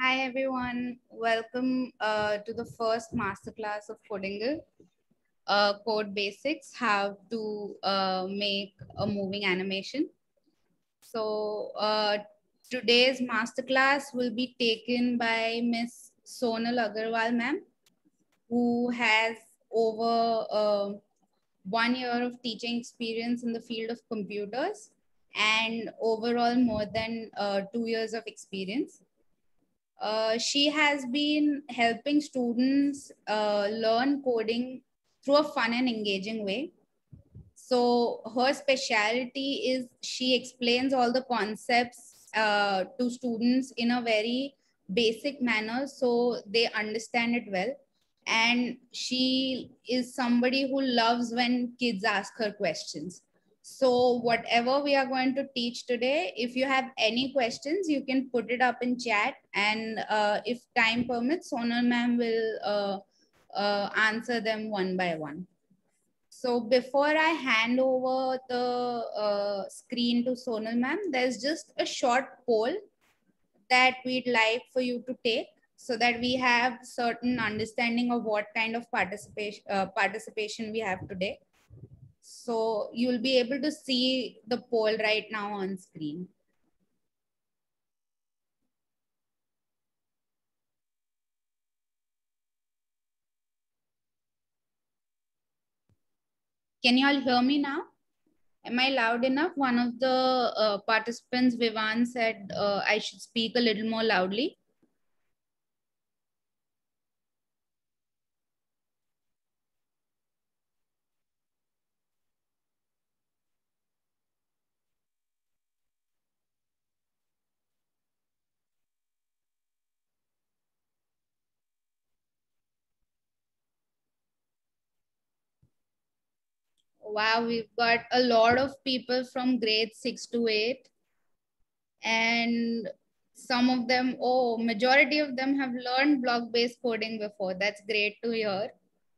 Hi everyone, welcome to the first masterclass of Codingle, Code Basics, how to make a moving animation. So today's masterclass will be taken by Miss Sonal Agarwal ma'am, who has over 1 year of teaching experience in the field of computers and overall more than 2 years of experience. She has been helping students learn coding through a fun and engaging way. So her specialty is she explains all the concepts to students in a very basic manner so they understand it well. And she is somebody who loves when kids ask her questions. So whatever we are going to teach today, if you have any questions, you can put it up in chat. And if time permits, Sonal ma'am will answer them one by one. So before I hand over the screen to Sonal ma'am, there's just a short poll that we'd like for you to take so that we have certain understanding of what kind of participation we have today. So you'll be able to see the poll right now on screen. Can you all hear me now? Am I loud enough? One of the participants, Vivan, said I should speak a little more loudly. Wow, we've got a lot of people from grade 6 to 8. And some of them, majority of them have learned block-based coding before. That's great to hear.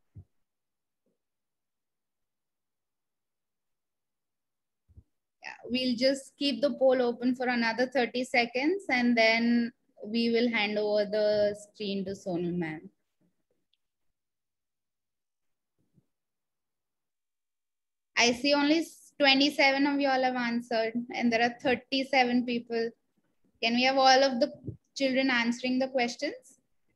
Yeah, we'll just keep the poll open for another 30 seconds and then we will hand over the screen to Sonal ma'am. I see only 27 of you all have answered and there are 37 people. Can we have all of the children answering the questions?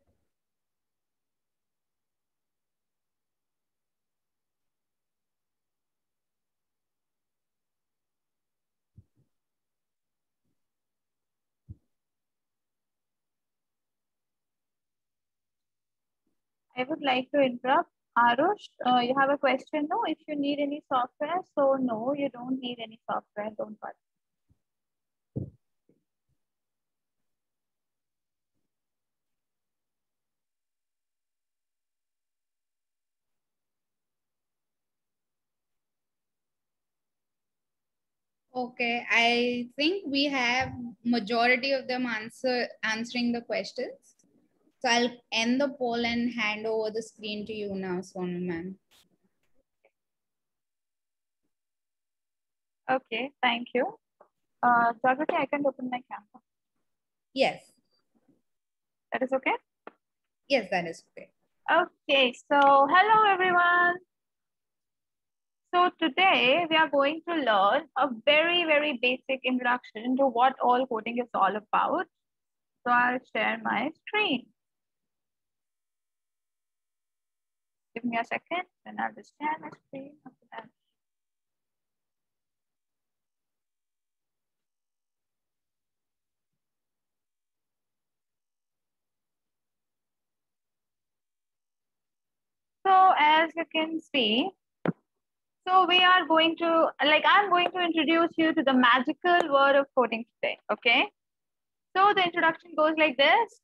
I would like to interrupt. Arush, you have a question? No, if you need any software, so no, you don't need any software. Don't worry. Okay, I think we have majority of them answering the questions. So I'll end the poll and hand over the screen to you now, Sonal ma'am. Okay, thank you. Jagrati, I can open my camera. Yes. That is okay? Yes, that is okay. Okay, so hello everyone. So today we are going to learn a very, very basic introduction to what all coding is all about. So I'll share my screen. Give me a second and I'll just share my screen. So as you can see, so we are going to, I'm going to introduce you to the magical word of coding today, okay? So the introduction goes like this.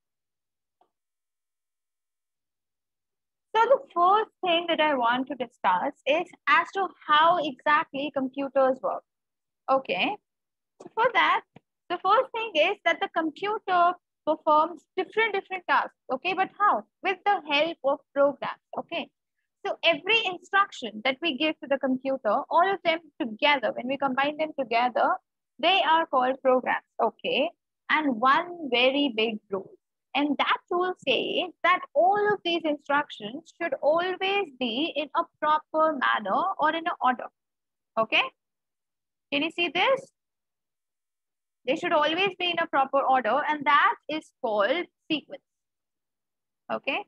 So the first thing that I want to discuss is as to how exactly computers work, okay? So for that, the first thing is that the computer performs different tasks, okay? But how? With the help of programs, okay? So every instruction that we give to the computer, all of them together, when we combine them together, they are called programs, okay? And one very big rule, And that rule says that all of these instructions should always be in a proper manner or in an order. Okay? Can you see this? They should always be in a proper order, and that is called sequence. Okay?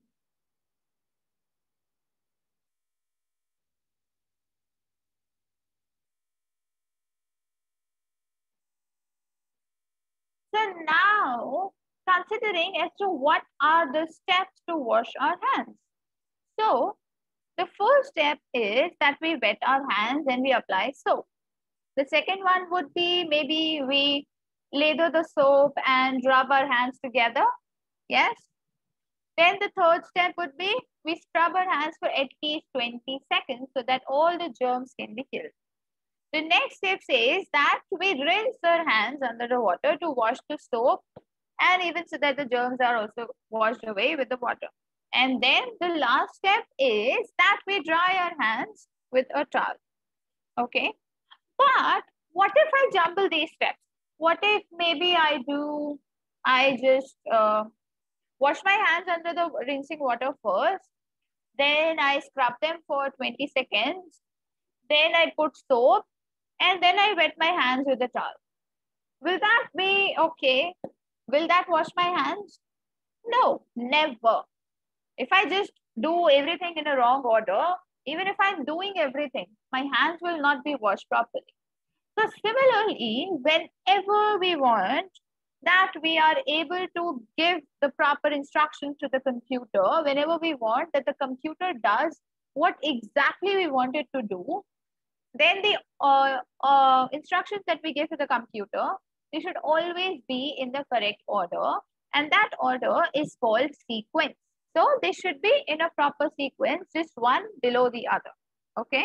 So now, considering as to what are the steps to wash our hands. So, the first step is that we wet our hands and we apply soap. The second one would be maybe we lather the soap and rub our hands together. Yes. Then the third step would be we scrub our hands for at least 20 seconds so that all the germs can be killed. The next step says that we rinse our hands under the water to wash the soap and even so that the germs are also washed away with the water. And then the last step is that we dry our hands with a towel. Okay. But what if I jumble these steps? What if maybe I just wash my hands under the rinsing water first, then I scrub them for 20 seconds, then I put soap, and then I wet my hands with a towel. Will that be okay? Will that wash my hands? No, never. If I just do everything in a wrong order, even if I'm doing everything, my hands will not be washed properly. So similarly, whenever we want that we are able to give the proper instructions to the computer, whenever we want that the computer does what exactly we want it to do, then the instructions that we give to the computer, they should always be in the correct order. And that order is called sequence. So they should be in a proper sequence, just one below the other. Okay.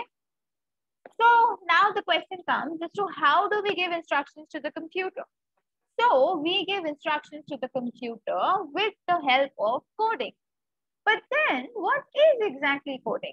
So now the question comes as to how do we give instructions to the computer? So we give instructions to the computer with the help of coding. But then what is exactly coding?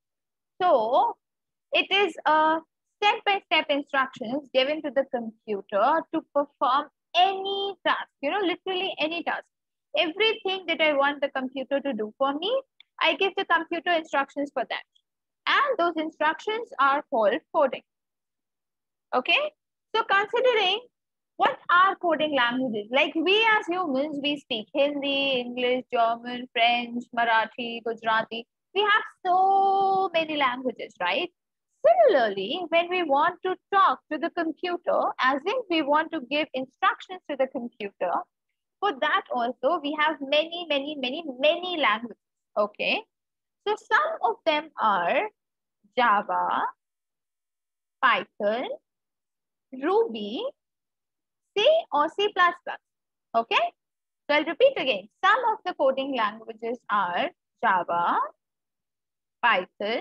So it is a step-by-step instructions given to the computer to perform any task, literally any task. Everything that I want the computer to do for me, I give the computer instructions for that. And those instructions are called coding. Okay. So considering what are coding languages? Like we as humans, we speak Hindi, English, German, French, Marathi, Gujarati. We have so many languages, right? Similarly, when we want to talk to the computer, as in we want to give instructions to the computer, for that also we have many languages. Okay. So some of them are Java, Python, Ruby, C or C++. Okay. So I'll repeat again. Some of the coding languages are Java, Python,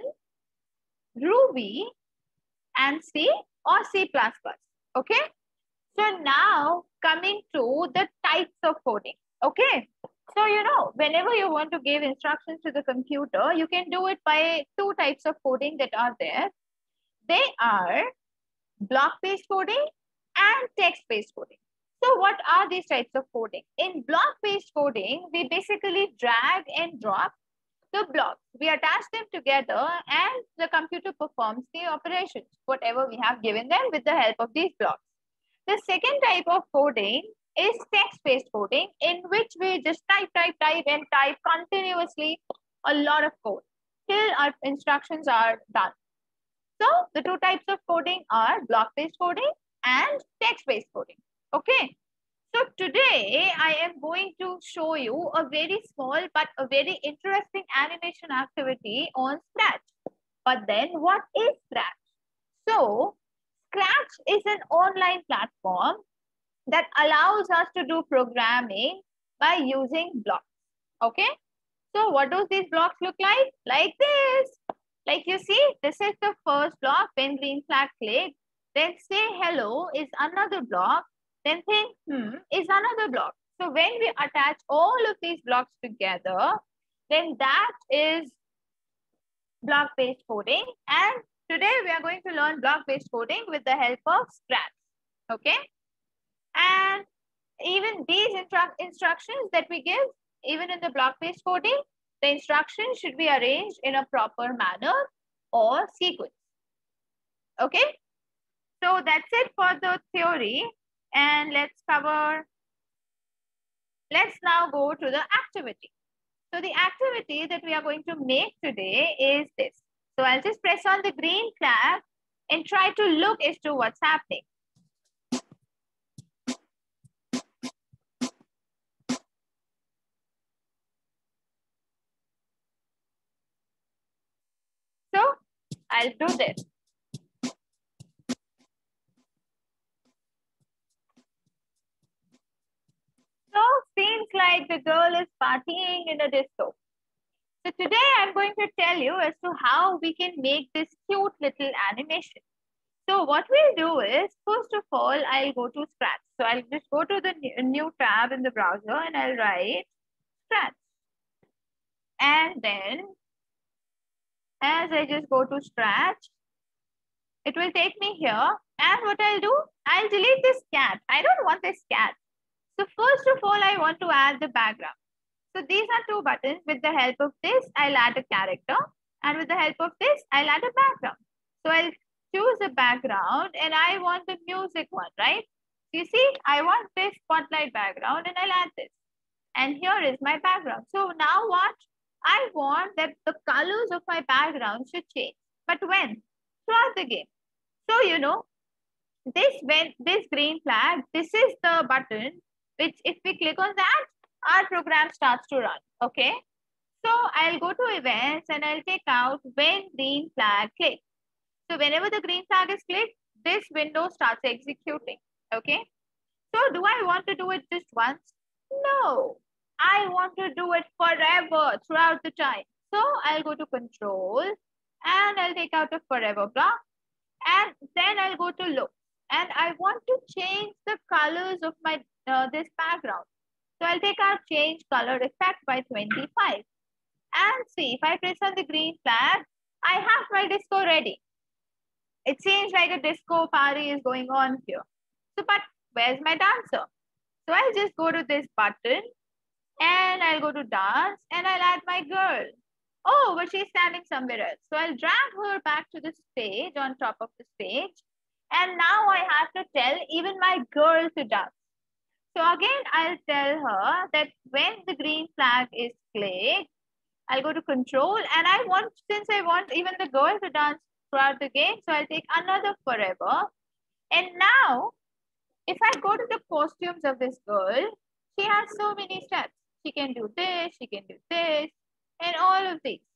Ruby, and C or C++. Okay. So now coming to the types of coding. Okay. So, whenever you want to give instructions to the computer, you can do it by two types of coding that are there. They are block-based coding and text-based coding. So what are these types of coding? In block-based coding, we basically drag and drop the blocks. We attach them together and the computer performs the operations, whatever we have given them with the help of these blocks. The second type of coding is text-based coding, in which we just type and type continuously a lot of code till our instructions are done. So the two types of coding are block-based coding and text-based coding. Okay. So today I am going to show you a very small but a very interesting animation activity on Scratch. But then what is Scratch? So Scratch is an online platform that allows us to do programming by using blocks. Okay. So what do these blocks look like? Like this. Like you see, this is the first block, when green flag click. Then say hello is another block. Then think is another block. So when we attach all of these blocks together, then that is block-based coding. And today we are going to learn block-based coding with the help of Scratch. Okay. And even these instructions that we give, even in the block-based coding, the instructions should be arranged in a proper manner or sequence. Okay, so that's it for the theory. And let's now go to the activity. So the activity that we are going to make today is this. So I'll just press on the green flag and try to look as to what's happening. So I'll do this. So seems like the girl is partying in a disco. So today I'm going to tell you as to how we can make this cute little animation. So what we'll do is, first of all, I'll go to Scratch. So I'll just go to the new tab in the browser and I'll write Scratch. And then as I just go to Scratch, it will take me here. And what I'll do, I'll delete this cat. I don't want this cat. So first of all, I want to add the background. So these are two buttons. With the help of this, I'll add a character. And with the help of this, I'll add a background. So I'll choose a background and I want the music one, right? You see, I want this spotlight background and I'll add this. And here is my background. So now what? I want that the colors of my background should change. But when? Throughout the game. So, you know, this green flag, this is the button, which if we click on that, our program starts to run, okay? So I'll go to events and I'll take out when green flag click. So whenever the green flag is clicked, this window starts executing, okay? So do I want to do it just once? No, I want to do it forever throughout the time. So I'll go to control and I'll take out a forever block and then I'll go to look and I want to change the colors of my this background. So I'll take out change color effect by 25 and see if I press on the green flag, I have my disco ready. It seems like a disco party is going on here. So, but where's my dancer? So I'll just go to this button and I'll go to dance and I'll add my girl. Oh, but she's standing somewhere else. So I'll drag her back to the stage on top of the stage. And now I have to tell even my girl to dance. So again, I'll tell her that when the green flag is clicked, I'll go to control and since I want even the girl to dance throughout the game, so I'll take another forever. And now, if I go to the costumes of this girl, she has so many steps. She can do this, she can do this, and all of these.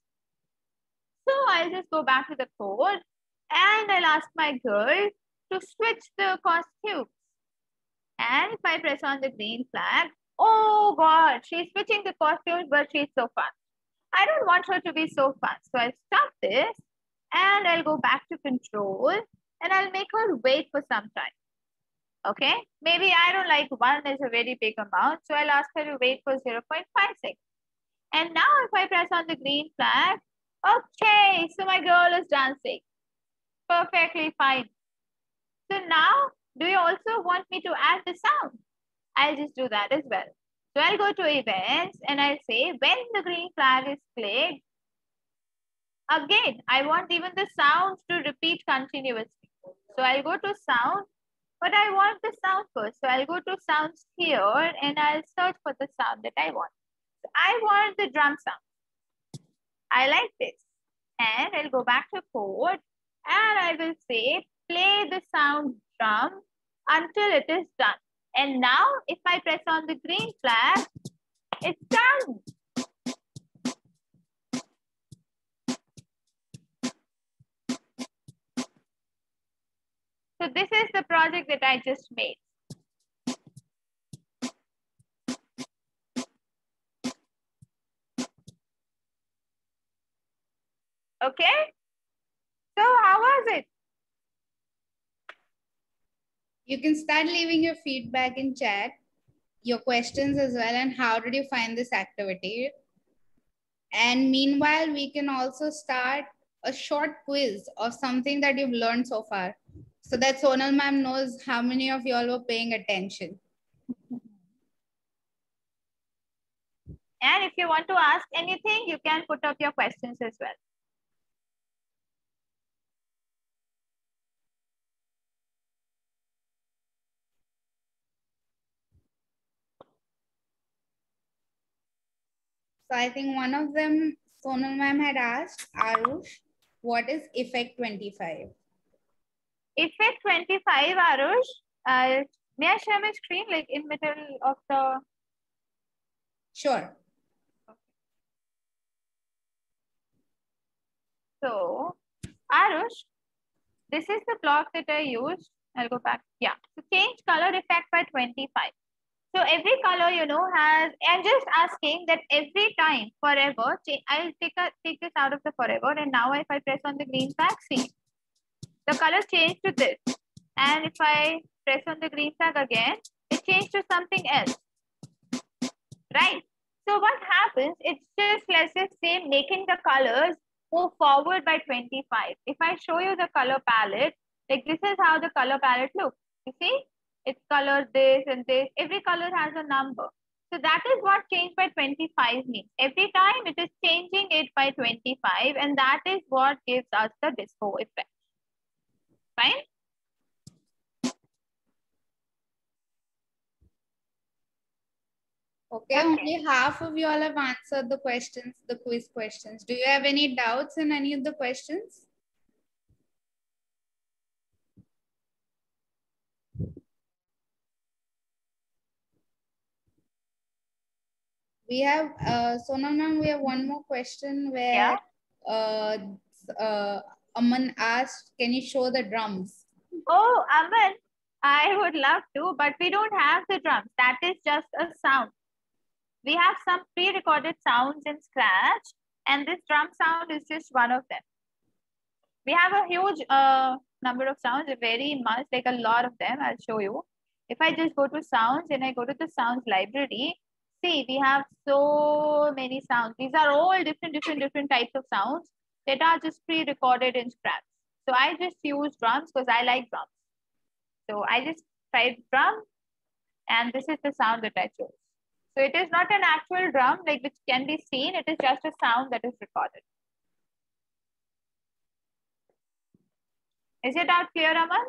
So I'll just go back to the code and I'll ask my girl to switch the costumes. And if I press on the green flag, oh God, she's switching the costumes, but she's so fast. I don't want her to be so fast. So I'll stop this and I'll go back to control and I'll make her wait for some time. Okay, maybe I don't like 1 is a very big amount. So I'll ask her to wait for 0.5 seconds. And now if I press on the green flag, okay, so my girl is dancing. Perfectly fine. So now, do you also want me to add the sound? I'll just do that as well. So I'll go to events and I'll say when the green flag is clicked, again, I want even the sounds to repeat continuously. So I'll go to sound, but I want the sound first. So I'll go to sounds here and I'll search for the sound that I want. So I want the drum sound. I like this. And I'll go back to code and I will say play the sound drum until it is done. And now if I press on the green flag, it's done. So this is the project that I just made. Okay. So how was it? You can start leaving your feedback in chat, your questions as well, and how did you find this activity? And meanwhile, we can also start a short quiz of something that you've learned so far, so that Sonal ma'am knows how many of you all were paying attention. And if you want to ask anything, you can put up your questions as well. So I think one of them, Sonal ma'am had asked, Arush, what is effect 25? Effect 25, Arush. May I share my screen like in middle of the... Sure. So, Arush, this is the block that I used. I'll go back. Yeah. So change color effect by 25. So every color, you know, has, I'm just asking that every time, forever, I'll take this out of the forever. And now if I press on the green flag, see, the color changed to this. And if I press on the green flag again, it changed to something else, right? So what happens, it's just, let's just say, making the colors move forward by 25. If I show you the color palette, like this is how the color palette looks. You see, it's colored this and this. Every color has a number. So that is what change by 25 means. Every time it is changing it by 25, and that is what gives us the disco effect. Fine? Okay, only half of you all have answered the questions, the quiz questions. Do you have any doubts in any of the questions? We have, Sonal ma'am, we have one more question where Aman asked, can you show the drums? Oh, Aman, I would love to, but we don't have the drums. That is just a sound. We have some pre-recorded sounds in Scratch, and this drum sound is just one of them. We have a huge number of sounds, very much, like a lot of them. I'll show you. If I just go to sounds and I go to the sounds library, see, we have so many sounds. These are all different types of sounds that are just pre-recorded in Scratch. So I just use drums because I like drums. So I just type drum, and this is the sound that I chose. So it is not an actual drum like which can be seen. It is just a sound that is recorded. Is it out clear, Aman?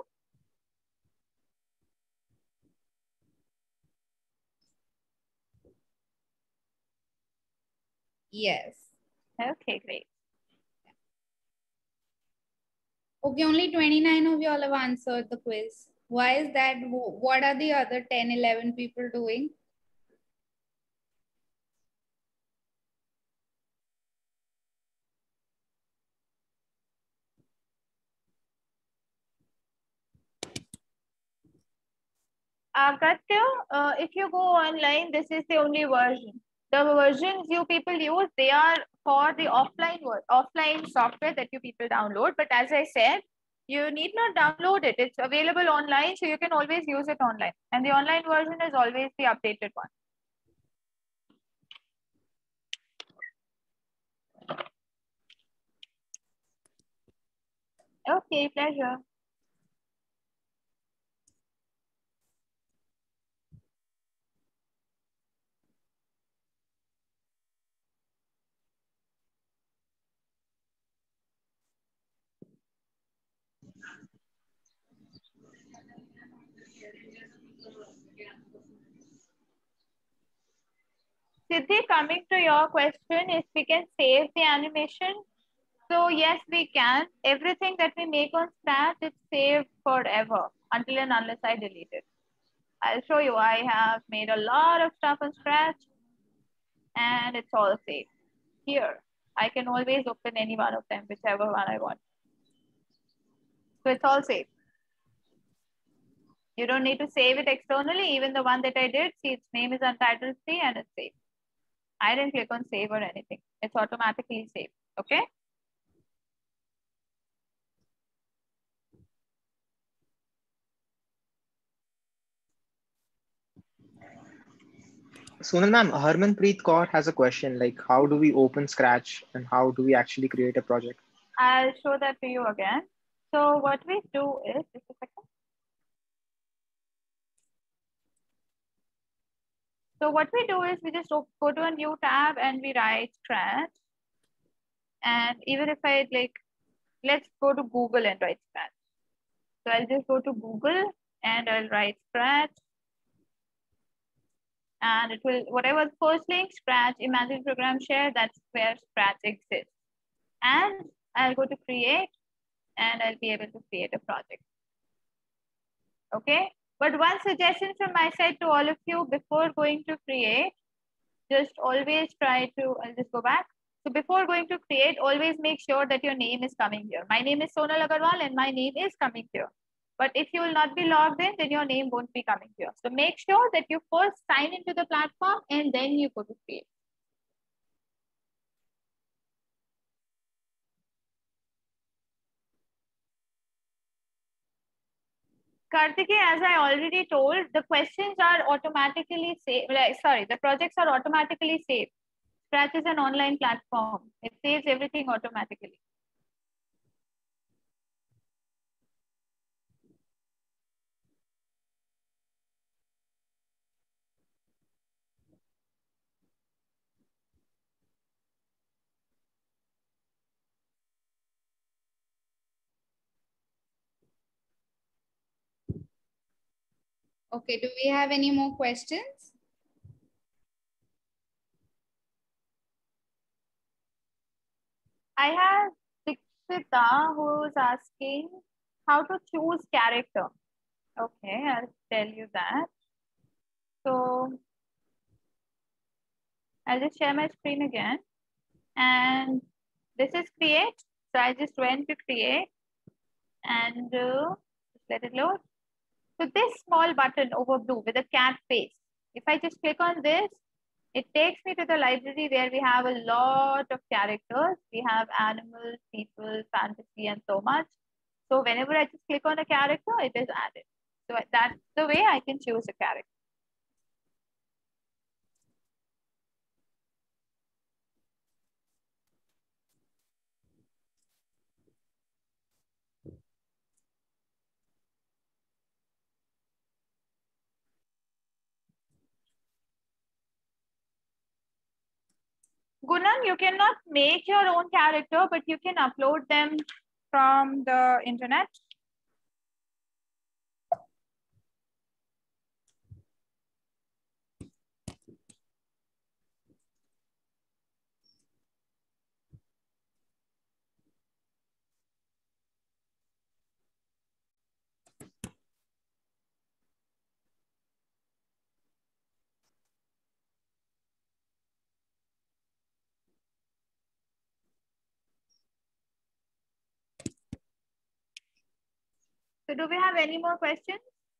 Yes. Okay, great. Okay, only 29 of you all have answered the quiz. Why is that? What are the other 10, 11 people doing? Katya, if you go online, this is the only version. The versions you people use, they are for the offline software that you people download. But as I said, you need not download it. It's available online, so you can always use it online. And the online version is always the updated one. Okay, pleasure. Siddhi, coming to your question, if we can save the animation. So yes, we can. Everything that we make on Scratch is saved forever until and unless I delete it. I'll show you. I have made a lot of stuff on Scratch and it's all saved. Here, I can always open any one of them, whichever one I want. So it's all saved. You don't need to save it externally. Even the one that I did, see, its name is Untitled 3 and it's saved. I didn't click on save or anything. It's automatically saved. Okay. Sonal ma'am, Harmanpreet Kaur has a question like how do we open Scratch and how do we actually create a project? I'll show that to you again. So what we do is, just a second. So what we do is we just go to a new tab and we write Scratch. And even if I like, let's go to Google and write Scratch. So I'll just go to Google and I'll write Scratch. And it will, whatever the first link, Scratch, Imagine Program Share, that's where Scratch exists. And I'll go to create and I'll be able to create a project. Okay. But one suggestion from my side to all of you before going to create, just always try to, I'll just go back. So before going to create, always make sure that your name is coming here. My name is Sonal Agarwal and my name is coming here. But if you will not be logged in, then your name won't be coming here. So make sure that you first sign into the platform and then you go to create. Kartikeya, as I already told, the questions are automatically saved. Sorry, the projects are automatically saved. Scratch is an online platform. It saves everything automatically. Okay, do we have any more questions? I have Dikshita who is asking how to choose character. Okay, I'll tell you that. So I'll just share my screen again. And this is create. So I just went to create and just let it load. So this small button over blue with a cat face, if I just click on this, it takes me to the library where we have a lot of characters. We have animals, people, fantasy, and so much. So whenever I just click on a character, it is added. So that's the way I can choose a character. Gunan, you cannot make your own character, but you can upload them from the internet. So do we have any more questions?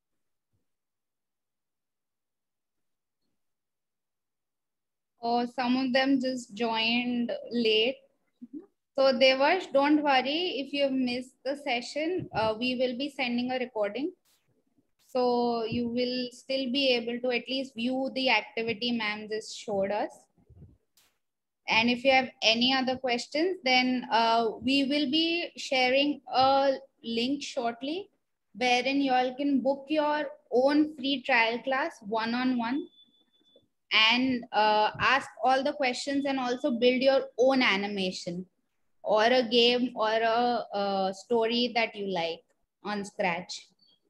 Or some of them just joined late. So Devash, don't worry if you've missed the session. We will be sending a recording. So you will still be able to at least view the activity ma'am just showed us. And if you have any other questions, then we will be sharing a link shortly wherein you all can book your own free trial class one-on-one and ask all the questions and also build your own animation or a game or a story that you like on Scratch.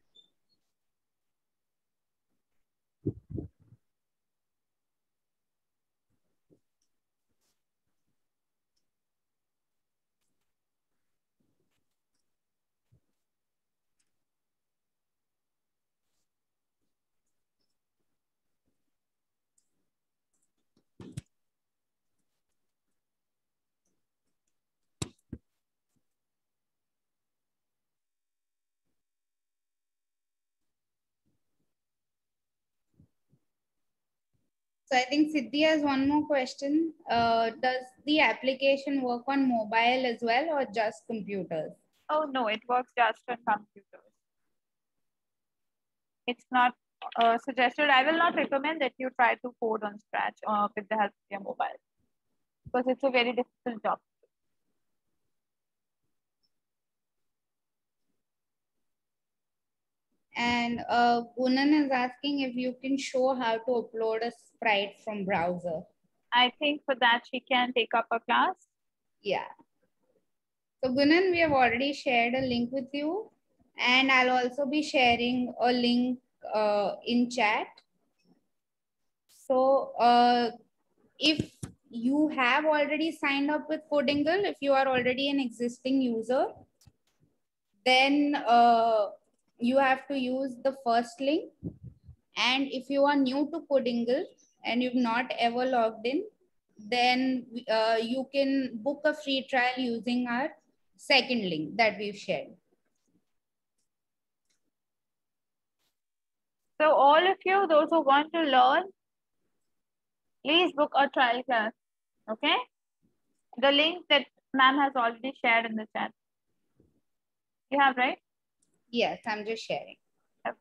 So I think Siddhi has one more question. Does the application work on mobile as well or just computers? Oh no, it works just on computers. It's not suggested. I will not recommend that you try to code on Scratch with the help of your mobile because it's a very difficult job. And Gunan is asking if you can show how to upload a sprite from browser. I think for that she can take up a class. Yeah. So Gunan, we have already shared a link with you, and I'll also be sharing a link in chat. So if you have already signed up with Codingle, if you are already an existing user, then you have to use the first link. And if you are new to Codingle and you've not ever logged in, then you can book a free trial using our second link that we've shared. So all of you, those who want to learn, please book a trial class. Okay? The link that ma'am has already shared in the chat. You have, right? Yes, I'm just sharing. Okay.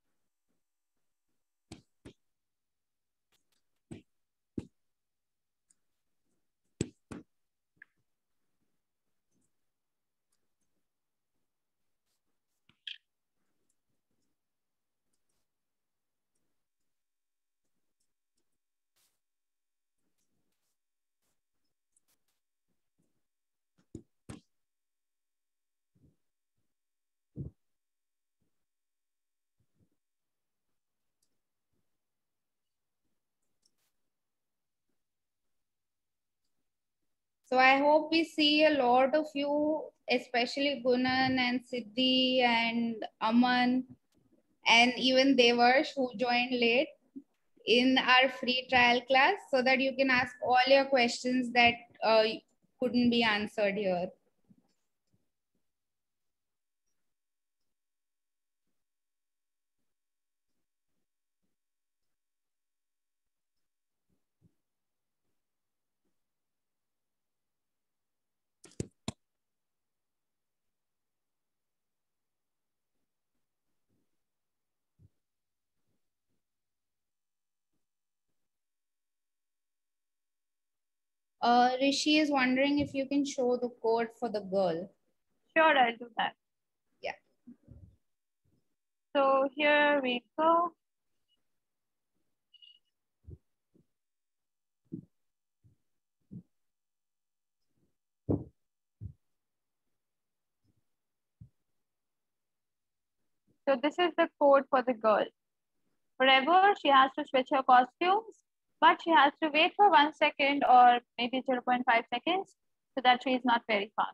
So I hope we see a lot of you, especially Gunan and Siddhi and Aman and even Devarsh who joined late in our free trial class, so that you can ask all your questions that couldn't be answered here. Rishi is wondering if you can show the code for the girl. Sure, I'll do that. Yeah. So here we go. So this is the code for the girl. Forever, she has to switch her costumes, but she has to wait for 1 second or maybe 0.5 seconds so that she is not very fast.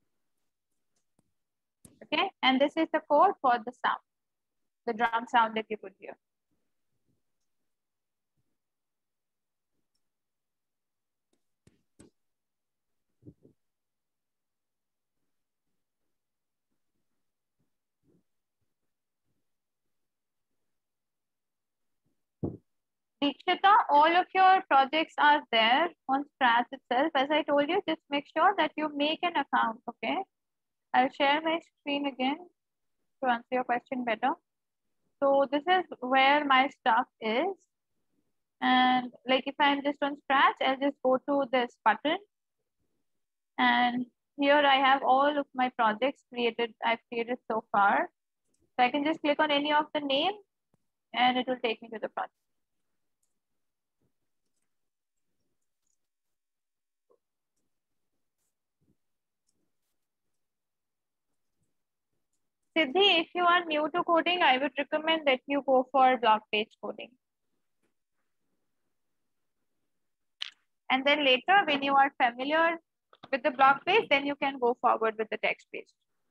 Okay, and this is the code for the sound, the drum sound that you could hear. Deekshita, all of your projects are there on Scratch itself. As I told you, just make sure that you make an account, okay? I'll share my screen again to answer your question better. So this is where my stuff is. And like if I'm just on Scratch, I'll just go to this button. And here I have all of my projects I've created so far. So I can just click on any of the name and it will take me to the project. Siddhi, if you are new to coding, I would recommend that you go for block page coding. And then later, when you are familiar with the block page, then you can go forward with the text page.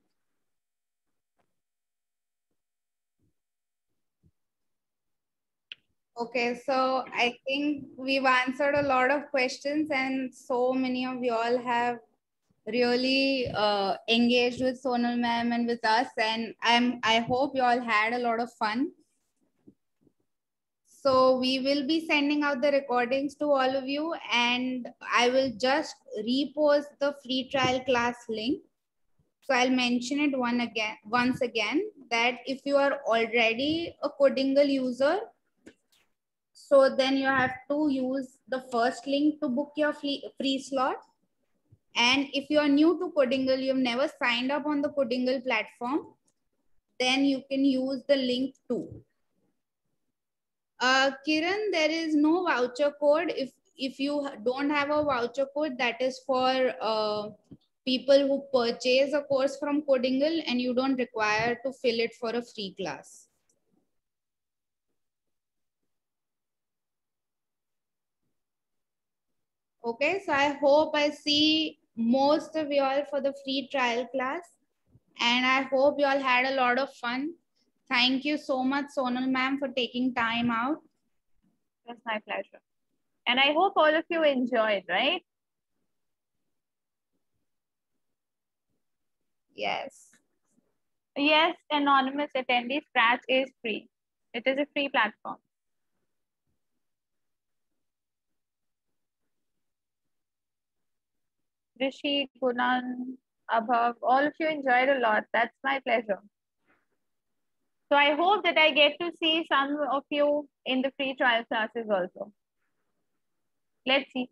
Okay, so I think we've answered a lot of questions, and so many of you all have really engaged with Sonal ma'am and with us, and I hope you all had a lot of fun. So we will be sending out the recordings to all of you, and I will just repost the free trial class link. So I'll mention it once again, that if you are already a Codingle user, so then you have to use the first link to book your free slot. And if you are new to Codingle, you've never signed up on the Codingle platform, then you can use the link too. Kiran, there is no voucher code. If you don't have a voucher code, that is for people who purchase a course from Codingle, and you don't require to fill it for a free class. Okay, so I hope I see most of y'all for the free trial class, and I hope y'all had a lot of fun. Thank you so much, Sonal ma'am, for taking time out. It's my pleasure. And I hope all of you enjoyed, right? Yes. Yes, anonymous attendee, Scratch is free. It is a free platform. Rishi, Gunan, Abhav, all of you enjoyed a lot. That's my pleasure. So I hope that I get to see some of you in the free trial classes also. Let's see.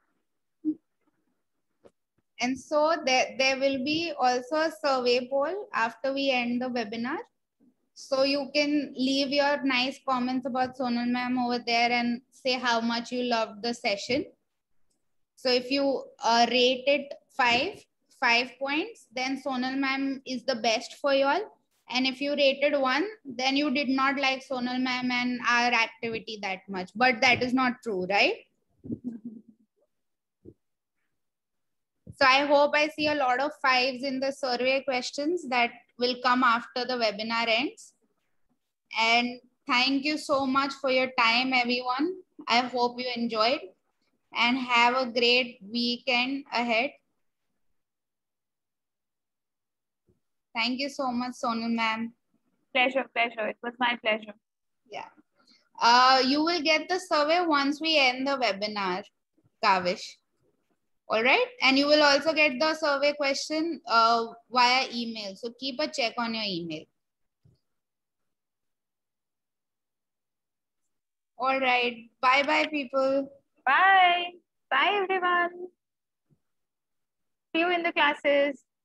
And so there will be also a survey poll after we end the webinar. So you can leave your nice comments about Sonal ma'am over there and say how much you loved the session. So if you rate it 5 points, then Sonal ma'am is the best for you all. And if you rated 1, then you did not like Sonal ma'am and our activity that much. But that is not true, right? So I hope I see a lot of 5s in the survey questions that will come after the webinar ends. And thank you so much for your time, everyone. I hope you enjoyed and have a great weekend ahead. Thank you so much, Sonal ma'am. Pleasure, pleasure. It was my pleasure. Yeah. You will get the survey once we end the webinar, Kavish. All right. And you will also get the survey question via email. So keep a check on your email. All right. Bye-bye, people. Bye. Bye, everyone. See you in the classes.